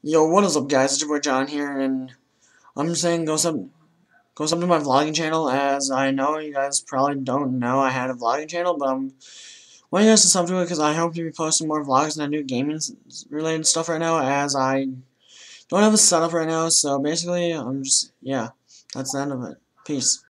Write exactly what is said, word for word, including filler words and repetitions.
Yo, what is up, guys? It's your boy John here, and I'm just saying go sub, go sub to my vlogging channel. As I know you guys probably don't know I had a vlogging channel, but I'm wanting you guys to sub to it because I hope to be posting more vlogs and I do gaming related stuff right now. As I don't have a setup right now, so basically I'm just yeah, that's the end of it. Peace.